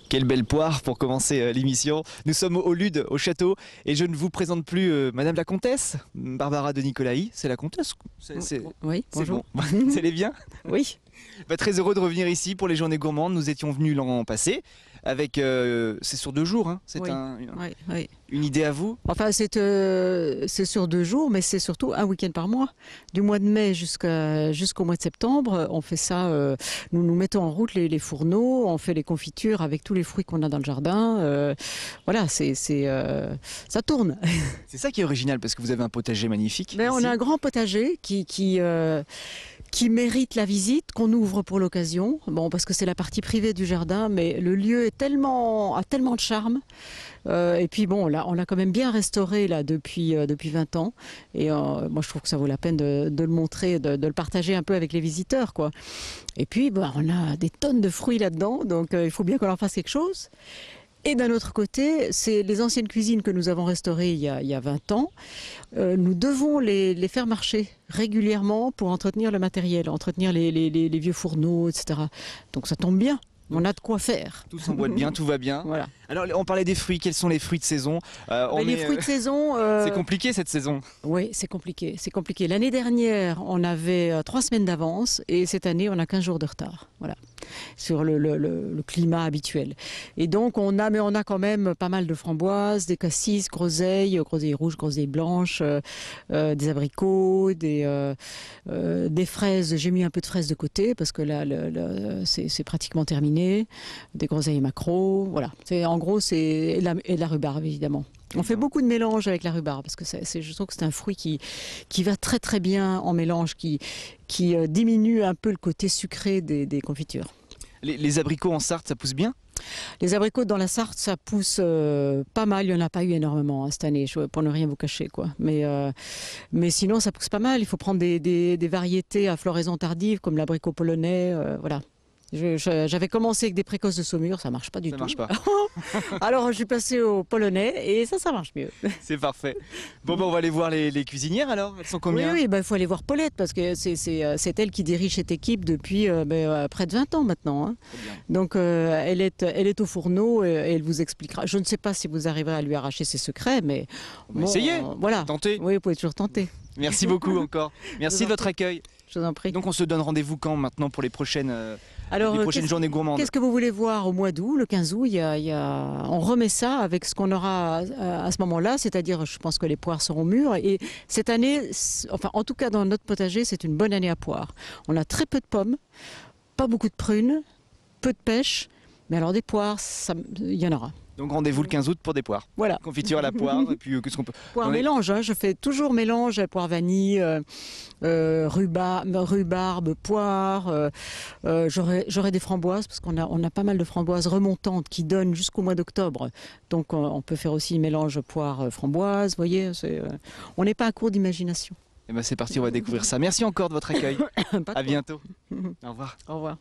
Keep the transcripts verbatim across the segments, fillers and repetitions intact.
Quelle belle poire pour commencer euh, l'émission. Nous sommes au Lude, au château, et je ne vous présente plus euh, Madame la Comtesse, Barbara de Nicolaï. C'est la Comtesse. C'est, oui, bonjour. Bon. Vous allez bien? Oui. Bah, très heureux de revenir ici pour les Journées Gourmandes. Nous étions venus l'an passé. Avec, euh, c'est sur deux jours, hein. C'est oui. un, une, oui, oui. une idée à vous? Enfin, c'est euh, sur deux jours, mais c'est surtout un week-end par mois. Du mois de mai jusqu'à, jusqu'au mois de septembre, on fait ça. Euh, nous nous mettons en route les, les fourneaux, on fait les confitures avec tous les fruits qu'on a dans le jardin. Euh, voilà, c'est, c'est, euh, ça tourne. C'est ça qui est original, parce que vous avez un potager magnifique. Mais on a un grand potager qui... qui euh, qui mérite la visite, qu'on ouvre pour l'occasion. Bon, parce que c'est la partie privée du jardin, mais le lieu est tellement, a tellement de charme. Euh, et puis bon, là, on l'a quand même bien restauré là, depuis, euh, depuis vingt ans. Et euh, moi, je trouve que ça vaut la peine de, de le montrer, de, de le partager un peu avec les visiteurs, quoi. Et puis, bah, on a des tonnes de fruits là-dedans, donc euh, il faut bien qu'on leur fasse quelque chose. Et d'un autre côté, c'est les anciennes cuisines que nous avons restaurées il y a, il y a vingt ans. Euh, nous devons les, les faire marcher régulièrement pour entretenir le matériel, entretenir les, les, les, les vieux fourneaux, et cetera. Donc ça tombe bien. On a de quoi faire. Tout s'emboîte bien, tout va bien. Voilà. Alors, on parlait des fruits. Quels sont les fruits de saison? euh, on Les est, fruits de saison... Euh... C'est compliqué cette saison. Oui, c'est compliqué. C'est compliqué. L'année dernière, on avait euh, trois semaines d'avance et cette année, on a quinze jours de retard. Voilà. Sur le, le, le, le climat habituel. Et donc, on a, mais on a quand même pas mal de framboises, des cassis, groseilles, groseilles rouges, groseilles blanches, euh, euh, des abricots, des, euh, euh, des fraises. J'ai mis un peu de fraises de côté parce que là, le, le, c'est pratiquement terminé. Des groseilles maquereaux, voilà. En gros, c'est et la, et la rhubarbe, évidemment. On fait beaucoup de mélange avec la rhubarbe parce que c'est, c'est, je trouve que c'est un fruit qui, qui va très très bien en mélange, qui, qui euh, diminue un peu le côté sucré des, des confitures. Les, les abricots en Sarthe, ça pousse bien? Les abricots dans la Sarthe, ça pousse euh, pas mal. Il n'y en a pas eu énormément hein, cette année, pour ne rien vous cacher, quoi. Mais, euh, mais sinon, ça pousse pas mal. Il faut prendre des, des, des variétés à floraison tardive, comme l'abricot polonais. Euh, voilà. J'avais commencé avec des précoces de Saumur, ça marche pas du ça tout. Marche pas. Alors je suis passée au polonais et ça, ça marche mieux. C'est parfait. Bon, ben, on va aller voir les, les cuisinières alors. Elles sont combien? Oui, il oui, ben, faut aller voir Paulette parce que c'est elle qui dirige cette équipe depuis euh, ben, près de vingt ans maintenant. Hein. Donc euh, elle, est, elle est au fourneau et elle vous expliquera. Je ne sais pas si vous arriverez à lui arracher ses secrets, mais on va bon, essayer. Euh, voilà. Tenter. Oui, vous pouvez toujours tenter. Merci beaucoup encore. Merci de votre accueil. Je vous en prie. Donc on se donne rendez-vous quand maintenant pour les prochaines, euh, Alors, les prochaines journées gourmandes? Qu'est-ce que vous voulez voir au mois d'août? Le quinze août, il y a, il y a... on remet ça avec ce qu'on aura à, à ce moment-là, c'est-à-dire je pense que les poires seront mûres. Et cette année, enfin en tout cas dans notre potager, c'est une bonne année à poires. On a très peu de pommes, pas beaucoup de prunes, peu de pêche, mais alors des poires, ça, il y en aura. Donc rendez-vous le quinze août pour des poires. Voilà. Confiture à la poire. Et puis euh, qu'est-ce qu'on peut. Poire mélange, hein, je fais toujours mélange, poire vanille, euh, euh, rhubarbe, rhubarbe, poire. Euh, euh, J'aurai des framboises parce qu'on a, on a pas mal de framboises remontantes qui donnent jusqu'au mois d'octobre. Donc on, on peut faire aussi mélange poire-framboise. Vous voyez, euh, on n'est pas à court d'imagination. Et ben c'est parti, on va découvrir ça. Merci encore de votre accueil. À bientôt. Au revoir. Au revoir.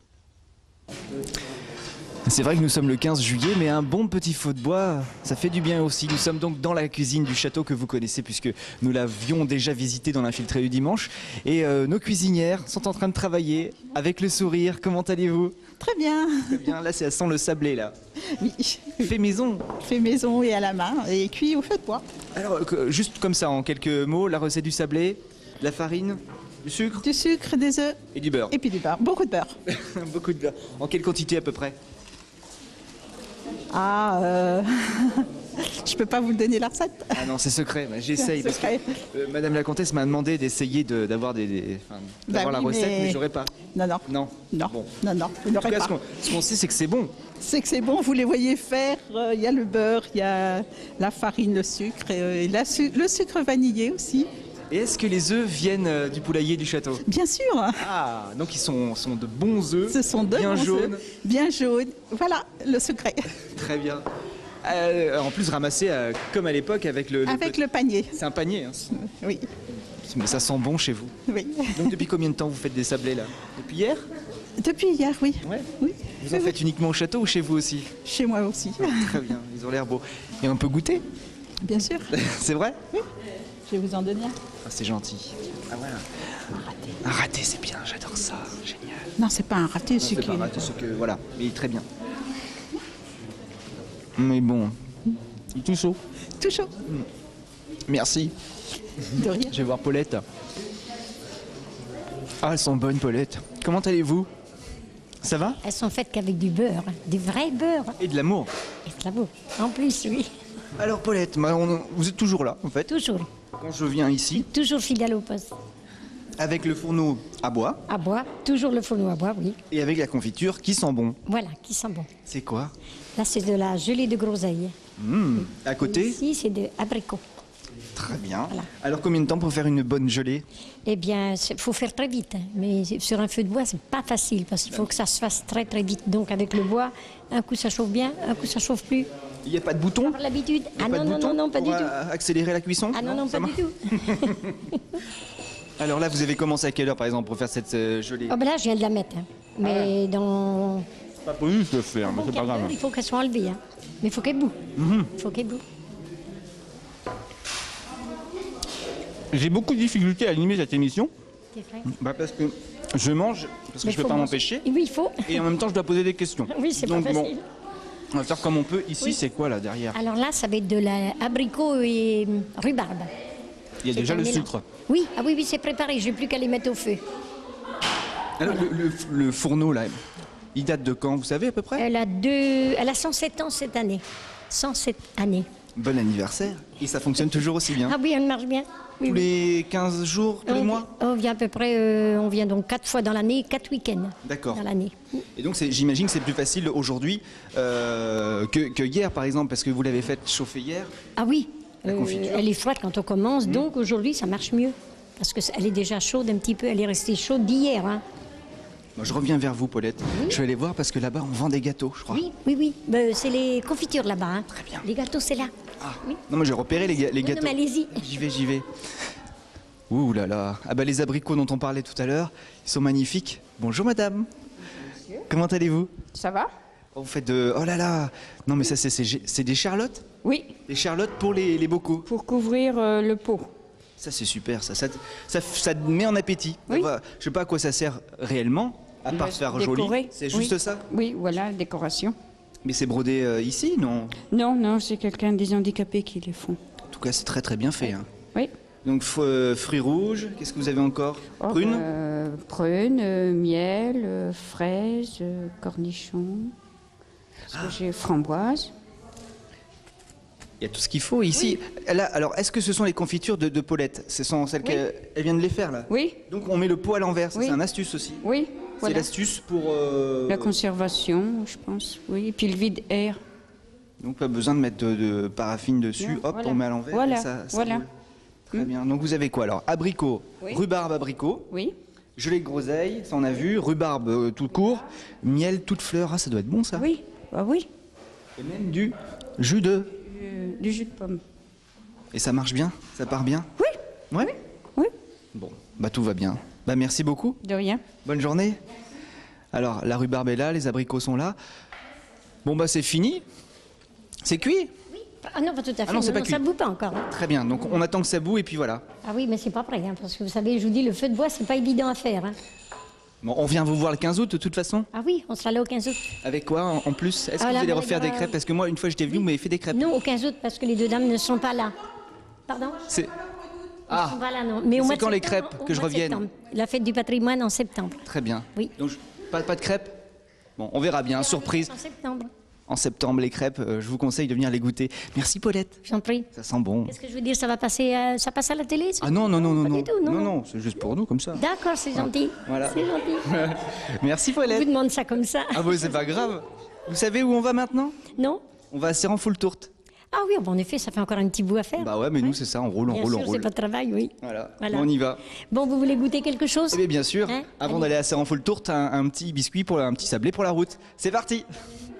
C'est vrai que nous sommes le quinze juillet, mais un bon petit feu de bois, ça fait du bien aussi. Nous sommes donc dans la cuisine du château que vous connaissez puisque nous l'avions déjà visité dans l'infiltré du dimanche. Et euh, nos cuisinières sont en train de travailler avec le sourire. Comment allez-vous? Très bien. Très bien, là ça sent le sablé là. Oui. Fait maison. Fait maison et à la main et cuit au feu de bois. Alors juste comme ça en quelques mots, la recette du sablé, la farine, du sucre? Du sucre, des œufs. Et du beurre. Et puis du beurre, beaucoup de beurre. Beaucoup de beurre. En quelle quantité à peu près? Ah, euh... je peux pas vous donner la recette. Ah non, c'est secret, j'essaye. Parce que euh, Madame la Comtesse m'a demandé d'essayer de, d'avoir des, des, enfin, bah oui, la recette, mais, mais j'aurais pas. Non, non. Non. Non, bon. non, non, vous n'aurez pas. Ce qu'on sait, c'est que c'est bon. C'est que c'est bon, vous les voyez faire. Il euh, y a le beurre, il y a la farine, le sucre, et, euh, la su le sucre vanillé aussi. Et est-ce que les œufs viennent euh, du poulailler du château? Bien sûr. Ah, donc ils sont, sont de bons œufs. Ce sont de bien bons jaunes. œufs, bien jaunes. Voilà, le secret. Très bien. Euh, en plus ramassé euh, comme à l'époque avec le... Avec le, le panier. C'est un panier. Hein. Oui. Mais ça sent bon chez vous. Oui. Donc depuis combien de temps vous faites des sablés là? Depuis hier? Depuis hier, oui. Ouais. Oui. Vous en oui. faites uniquement au château ou chez vous aussi? Chez moi aussi. Ah, très bien, ils ont l'air beaux. Et on peut goûter? Bien sûr. C'est vrai? Oui. Je vais vous en donner un. Ah, c'est gentil. Ah voilà. Un raté. Un raté, c'est bien, j'adore ça. Génial. Non, c'est pas un raté, c'est pas un raté, c'est que voilà, mais très bien. Mais bon, il est tout chaud. Tout chaud. Merci. De rien. Je vais voir Paulette. Ah, elles sont bonnes, Paulette. Comment allez-vous? Ça va? Elles sont faites qu'avec du beurre, du vrai beurre. Et de l'amour. Et de l'amour. En plus, oui. Alors, Paulette, bah, on- vous êtes toujours là, en fait. Toujours. Quand je viens ici, Toujours fidèle au poste. avec le fourneau à bois À bois. Toujours le fourneau à bois, oui. et avec la confiture qui sent bon. Voilà, qui sent bon. C'est quoi? Là, c'est de la gelée de groseille. Mmh. À côté? Ici, c'est de abricot. Très bien. Voilà. Alors, combien de temps pour faire une bonne gelée? Eh bien, il faut faire très vite. hein. Mais sur un feu de bois, c'est pas facile parce qu'il faut que ça se fasse très très vite. Donc, avec le bois, un coup ça chauffe bien, un coup ça chauffe plus. Il n'y a pas de bouton? Par l'habitude. Il y a Ah pas non, de non, bouton non, non, pas du pour, tout. euh, accélérer la cuisson? Ah non, non, ça pas du marche tout. Alors là, vous avez commencé à quelle heure, par exemple, pour faire cette euh, gelée? Oh, ben là, je viens de la mettre. hein. Mais dans C'est pas possible de le faire, mais un c'est pas quart grave. d'heure, il faut qu'elle soit enlevée. hein. Mais il faut qu'elle boue. Mhm. Il faut qu'elle boue. J'ai beaucoup de difficultés à animer cette émission, C'est vrai. bah parce que je mange, parce que Mais je peux faut pas manger. m'empêcher, Oui, il faut. et en même temps, je dois poser des questions. Oui, c'est pas Donc bon, facile. on va faire comme on peut. Ici, Oui. c'est quoi là derrière? Alors là, ça va être de l'abricot et hum, rhubarbe. Il y a C'est déjà un le mélange. sucre. Oui, ah oui, oui, c'est préparé. J'ai plus qu'à les mettre au feu. Alors, le, le- le fourneau là, il date de quand, vous savez à peu près? Elle a deux, elle a cent sept ans cette année. cent sept années. Bon anniversaire. Et ça fonctionne toujours aussi bien. Ah oui, elle marche bien. Oui, Tous oui. les quinze jours, tous les on, mois? on vient à peu près, euh, on vient donc quatre fois dans l'année, quatre week-ends D'accord. dans l'année. Et donc c'est- j'imagine que c'est plus facile aujourd'hui euh, que, que hier par exemple, parce que vous l'avez fait chauffer hier. Ah oui, La confiture. elle est froide quand on commence, donc aujourd'hui ça marche mieux. Parce qu'elle est déjà chaude un petit peu, elle est restée chaude d'hier. hein. Moi, je reviens vers vous, Paulette. Je vais aller voir parce que là-bas on vend des gâteaux, je crois. Oui, oui, oui. Ben, c'est les confitures là-bas. hein. Très bien. Les gâteaux, c'est là. Ah. Oui. Non, moi j'ai repéré les, ga- les non, gâteaux. mais allez-y. J'y vais, j'y vais. Ouh là là. Ah bah les abricots dont on parlait tout à l'heure, ils sont magnifiques. Bonjour madame. Comment allez-vous? Ça va? Oh, vous faites de... Oh là là. Non mais ça c'est- c'est c'est des charlottes? Oui, Des charlottes pour les, les bocaux. pour couvrir euh, le pot. Ça c'est super, ça, ça, ça, ça te met en appétit. Oui. Enfin, je sais pas à quoi ça sert réellement, à part Le- faire joli. décorer. C'est juste Oui. ça. Oui, voilà, décoration. Mais c'est brodé euh, ici, non? Non, non, c'est quelqu'un des handicapés qui les font. En tout cas, c'est très très bien fait. hein. Oui. Donc f- euh, fruits rouges, qu'est-ce que vous avez encore? Oh, Prunes? euh, prunes, euh, miel, euh, fraises, euh, cornichons. Parce que j'ai framboises. Il y a tout ce qu'il faut ici. Là, alors, est-ce que ce sont les confitures de, de Paulette? Ce sont celles Oui. qu'elle elle vient de les faire là. Oui, Donc on met le pot à l'envers, ça, Oui. c'est un astuce aussi. oui, C'est voilà. l'astuce pour... euh, La conservation, je pense. Oui, et puis le vide-air. Donc pas besoin de mettre de, de paraffine dessus, Non, hop, voilà. on met à l'envers Voilà, et ça, ça voilà. roule. Très bien. Donc vous avez quoi alors? Abricot, Oui. rhubarbe abricot, Oui, gelée de groseille, ça on a vu, rhubarbe euh, tout court, miel toute fleur, ah ça doit être bon ça. oui, bah oui. Et même du jus de... Euh, du jus de pomme. Et ça marche bien? Ça part bien? Oui, Ouais. oui, Bon, bah tout va bien. Bah merci beaucoup. de rien. Bonne journée. Alors, la rhubarbe est là, les abricots sont là. Bon, bah c'est fini. C'est cuit. Ah non, pas tout à fait. Ah non, c'est pas ça cuit. ne bout pas encore. hein. Très bien. Donc, on attend que ça boue et puis voilà. Ah oui, mais c'est pas prêt. hein, parce que vous savez, je vous dis, le feu de bois, c'est pas évident à faire. hein. Bon, on vient vous voir le quinze août de toute façon. Ah oui, on sera là au quinze août. Avec quoi en, en plus? Est-ce que Ah, vous là, allez bah, refaire bah, des crêpes? Parce que moi, une fois, j'étais venu, vous m'avez fait des crêpes. Non, au quinze août, parce que les deux dames ne sont pas là. Pardon C'est... Ah. Ah, Voilà, non. Mais au C'est mois de quand les septembre, crêpes au que je mois de revienne septembre. La fête du patrimoine en septembre. très bien. Oui. Donc, je- pas, pas de crêpes? Bon, on verra bien. Surprise. En septembre. En septembre, les crêpes, euh, je vous conseille de venir les goûter. Merci Paulette. J'en prie. Ça sent bon. Qu'est-ce que je veux dire, ça va passer, euh, ça passe à la télé ça Ah non, non, non, non, pas non. du tout, non. non, non, c'est juste pour nous comme ça. D'accord, c'est gentil. Voilà. C'est gentil. Merci Je Paulette. vous demande ça comme ça. Ah bon, c'est pas grave. Vous savez où on va maintenant? Non On va à Serran-Full-Tourte. Ah oui, bon, en effet, ça fait encore un petit bout à faire. Bah ouais, mais nous c'est ça, on roule, on Bien roule, sûr, on c'est roule. pas de travail, oui. Voilà. Voilà. Bon, on y va. Bon, vous voulez goûter quelque chose Eh bien, bien sûr, Hein avant Allez. d'aller à Serran-Full-Tourte, un, un petit biscuit, pour la- un petit sablé pour la route. C'est parti.